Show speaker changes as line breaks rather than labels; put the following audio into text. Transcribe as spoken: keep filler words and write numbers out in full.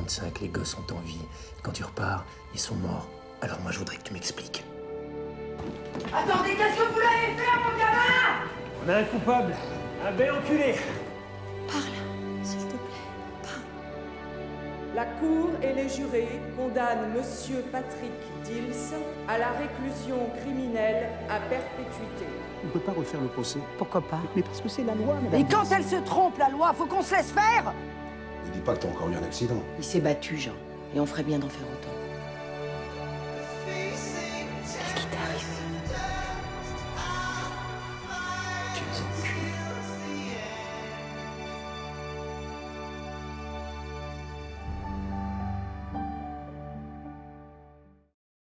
trente-cinq, les gosses sont en vie. Quand tu repars, ils sont morts. Alors moi, je voudrais que tu m'expliques.
Attendez, qu'est-ce que vous l'avez fait, mon gamin?
On a un coupable, un bel enculé.
Parle, s'il te plaît, parle.
La Cour et les jurés condamnent Monsieur Patrick Dils à la réclusion criminelle à perpétuité.
On ne peut pas refaire le procès.
Pourquoi pas?
Mais parce que c'est la loi, madame.
Et quand elle se trompe, la loi, faut qu'on se laisse faire.
Ne dis pas que t'as encore eu un accident.
Il s'est battu, Jean, et on ferait bien d'en faire autant. Qu'est-ce qui t'arrive?